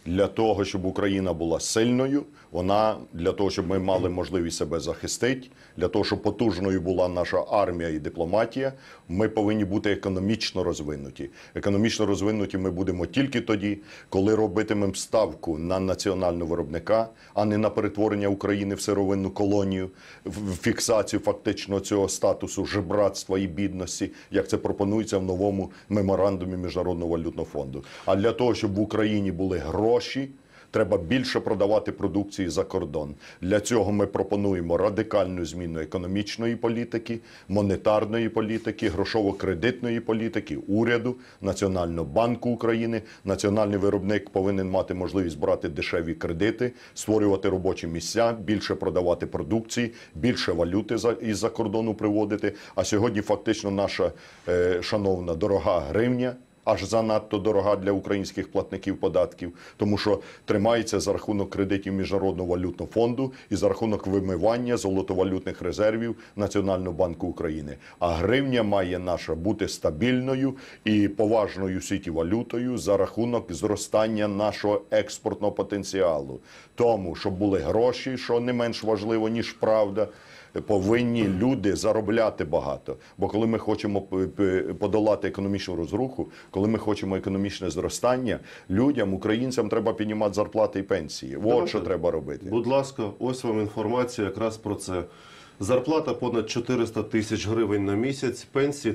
для того, щоб Україна була сильною, вона для того, щоб ми мали можливість себе захистити, для того, щоб потужною була наша армія і дипломатія, ми повинні бути економічно розвинуті. Економічно розвинуті ми будемо тільки тоді, коли робитимемо ставку на національного виробника, а не на перетворення України в сировинну колонію, в фіксацію фактично цього статусу жебратства і бідності, як це пропонується в новому меморандумі Міжнародного валютного фонду. А для того, щоб в Україні були гроші, треба більше продавати продукції за кордон. Для цього ми пропонуємо радикальну зміну економічної політики, монетарної політики, грошово-кредитної політики, уряду, Національного банку України. Національний виробник повинен мати можливість брати дешеві кредити, створювати робочі місця, більше продавати продукції, більше валюти із-за кордону приводити. А сьогодні фактично наша шановна дорога гривня, аж занадто дорога для українських платників податків, тому що тримається за рахунок кредитів Міжнародного валютного фонду і за рахунок вимивання золотовалютних резервів Національного банку України. А гривня має наша бути стабільною і поважною в світі валютою за рахунок зростання нашого експортного потенціалу. Тому, щоб були гроші, що не менш важливо, ніж правда, повинні люди заробляти багато. Бо коли ми хочемо подолати економічну розруху, коли ми хочемо економічне зростання, людям, українцям треба піднімати зарплати і пенсії. От що треба робити. Будь ласка, ось вам інформація якраз про це. Зарплата понад 400 тисяч гривень на місяць, пенсії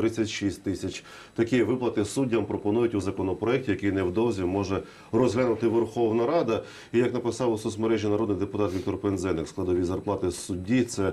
336 тисяч. Такі виплати суддям пропонують у законопроекті, який невдовзі може розглянути Верховна Рада. І як написав у соцмережі народний депутат Віктор Пинзеник, складові зарплати судді – це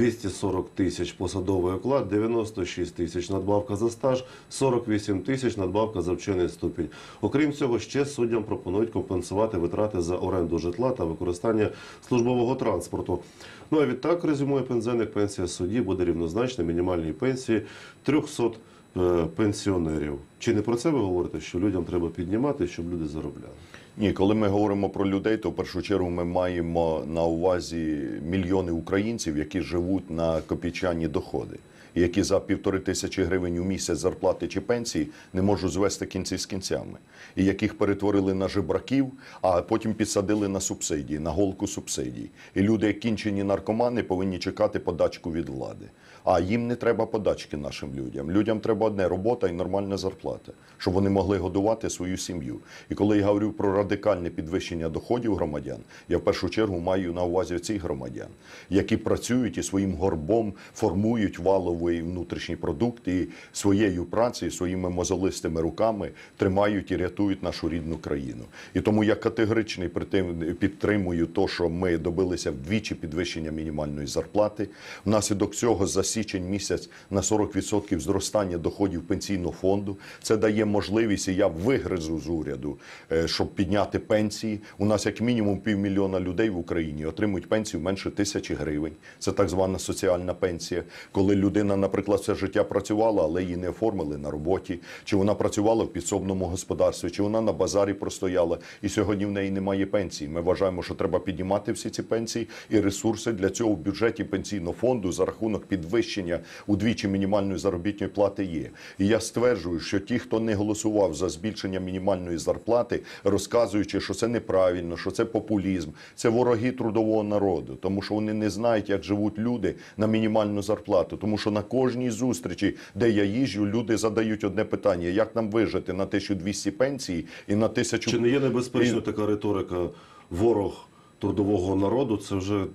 240 тисяч посадовий оклад, 96 тисяч надбавка за стаж, 48 тисяч надбавка за вчений ступінь. Окрім цього, ще суддям пропонують компенсувати витрати за оренду житла та використання службового транспорту. Ну а відтак, резюмує Пинзеник, пенсія судді буде рівнозначна мінімальній пенсії 300 пенсіонерів. Чи не про це ви говорите, що людям треба піднімати, щоб люди заробляли? Ні, коли ми говоримо про людей, то в першу чергу ми маємо на увазі мільйони українців, які живуть на копійчані доходи, і які за 1500 гривень у місяць зарплати чи пенсії не можуть звести кінці з кінцями, і яких перетворили на жебраків, а потім підсадили на субсидії, на голку субсидій. І люди, як кінчені наркомани, повинні чекати подачку від влади. А їм не треба подачки нашим людям. Людям треба одне – робота і нормальна зарплата, щоб вони могли годувати свою сім'ю. І коли я говорю про радикальне підвищення доходів громадян, я в першу чергу маю на увазі цих громадян, які працюють і своїм горбом формують валовий внутрішній продукт і своєю працею, своїми мозолистими руками тримають і рятують нашу рідну країну. І тому я категорично підтримую те, що ми добилися вдвічі підвищення мінімальної зарплати. Внаслідок цього за січень місяць на 40% зростання доходів пенсійного фонду. Це дає можливість, і я вигризу з уряду, щоб підняти пенсії. У нас як мінімум 500 000 людей в Україні отримують пенсію менше 1000 гривень. Це так звана соціальна пенсія. Коли людина, наприклад, все життя працювала, але її не оформили на роботі, чи вона працювала в підсобному господарстві, чи вона на базарі простояла, і сьогодні в неї немає пенсії. Ми вважаємо, що треба піднімати всі ці пенсії, і ресурси для цього в бюджеті пенсійного фонду за рахунок підвищення удвічі мінімальної заробітної плати є. І я стверджую, що ті, хто не голосував за збільшення мінімальної зарплати, розказуючи, що це неправильно, що це популізм, це вороги трудового народу, тому що вони не знають, як живуть люди на мінімальну зарплату. Тому що на кожній зустрічі, де я їжджу, люди задають одне питання: як нам вижити на 1200 пенсій і на 1000... Чи не є небезпечно така риторика «ворог трудового народу»? Це вже...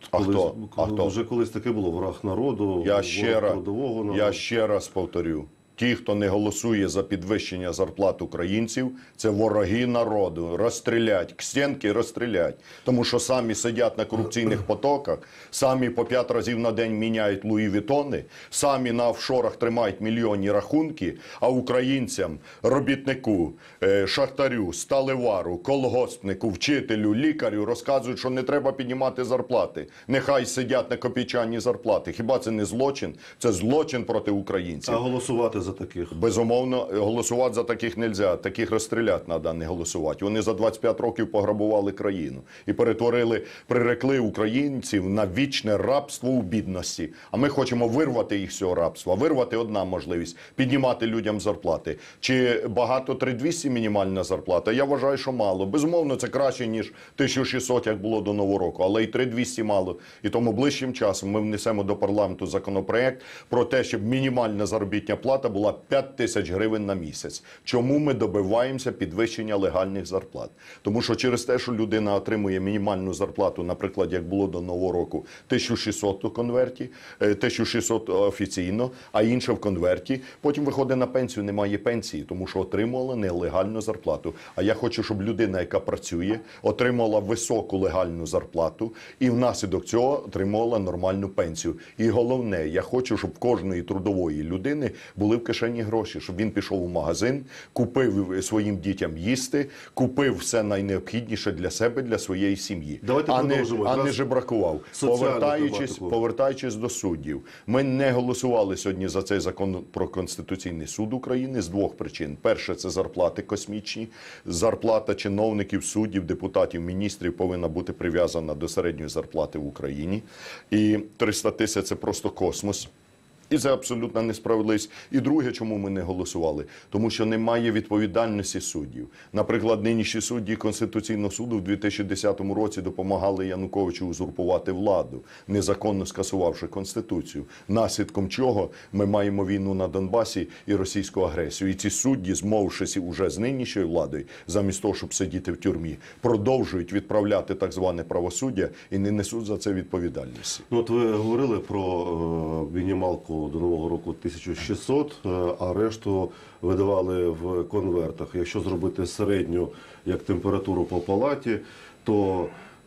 Вже колись таке було: ворог народу, трудового народу. Я ще раз повторю. Ті, хто не голосує за підвищення зарплат українців, це вороги народу. Розстрілять, к стінки розстрілять. Тому що самі сидять на корупційних потоках, самі по 5 разів на день міняють Луї Вітони, самі на офшорах тримають мільйонні рахунки, а українцям, робітнику, шахтарю, сталевару, колгоспнику, вчителю, лікарю розказують, що не треба піднімати зарплати. Нехай сидять на копійчані зарплати. Хіба це не злочин? Це злочин проти українців. А голосувати за таких? Безумовно, голосувати за таких нельзя. Таких розстріляти треба, а не голосувати. Вони за 25 років пограбували країну і прирекли українців на вічне рабство у бідності. А ми хочемо вирвати їх з цього рабства. Вирвати одна можливість – піднімати людям зарплати. Чи багато 3200 мінімальна зарплата? Я вважаю, що мало. Безумовно, це краще, ніж 1600, як було до Нового року. Але і 3200 мало. І тому ближчим часом ми внесемо до парламенту законопроект про те, щоб мінімальна заробітна плата була 5000 гривень на місяць. Чому ми добиваємося підвищення легальних зарплат? Тому що через те, що людина отримує мінімальну зарплату, наприклад, як було до Нового року, 1600 у конверті, 1600 офіційно, а інше в конверті, потім виходить на пенсію, немає пенсії, тому що отримувала нелегальну зарплату. А я хочу, щоб людина, яка працює, отримала високу легальну зарплату і внаслідок цього отримувала нормальну пенсію. І головне, я хочу, щоб в кожної трудової людини були в кишені гроші, щоб він пішов у магазин, купив своїм дітям їсти, купив все найнеобхідніше для себе, для своєї сім'ї, Давайте продовжимо. а не жебракував. Повертаючись до суддів, ми не голосували сьогодні за цей закон про Конституційний суд України з двох причин. Перше – це зарплати космічні. Зарплата чиновників, суддів, депутатів, міністрів повинна бути прив'язана до середньої зарплати в Україні. І 300 тисяч – це просто космос. І це абсолютна несправедливість. І друге, чому ми не голосували? Тому що немає відповідальності суддів. Наприклад, нинішні судді Конституційного суду в 2010 році допомагали Януковичу узурпувати владу, незаконно скасувавши Конституцію. Наслідком чого ми маємо війну на Донбасі і російську агресію. І ці судді, змовившись уже з нинішньою владою, замість того, щоб сидіти в тюрмі, продовжують відправляти так зване правосуддя і не несуть за це відповідальності. Ну, от ви говорили про мінімалку до Нового року 1600, а решту видавали в конвертах. Якщо зробити середню, як температуру по палаті, то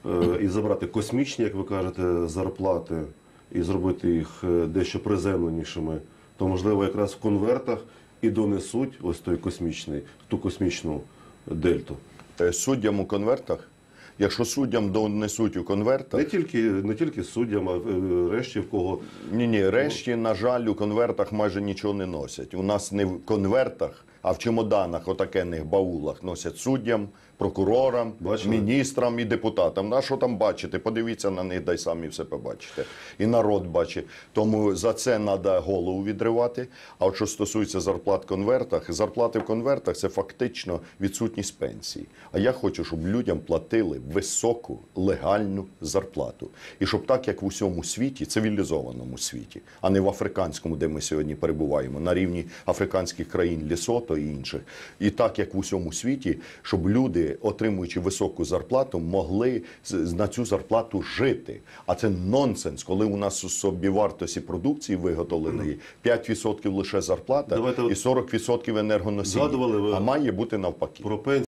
і забрати космічні, як ви кажете, зарплати, і зробити їх дещо приземленішими, то, можливо, якраз в конвертах і донесуть ось той космічний, ту космічну дельту. Суддям у конвертах? Якщо суддям донесуть у конвертах... Не тільки суддям, а решті в кого... Ні, решті, на жаль, у конвертах майже нічого не носять. У нас не в конвертах, а в чемоданах, отакенних баулах носять суддям, прокурорам, міністрам і депутатам. А що там бачите? Подивіться на них, дай самі все побачите. І народ бачить. Тому за це треба голову відривати. А от що стосується зарплат в конвертах, зарплати в конвертах – це фактично відсутність пенсії. А я хочу, щоб людям платили високу, легальну зарплату. І щоб так, як в усьому світі, цивілізованому світі, а не в африканському, де ми сьогодні перебуваємо, на рівні африканських країн Лесото і інших. І так, як в усьому світі, щоб люди, отримуючи високу зарплату, могли на цю зарплату жити. А це нонсенс, коли у нас у собівартості продукції виготовленої 5% лише зарплата і 40% енергоносії. А має бути навпаки. Про пенсію.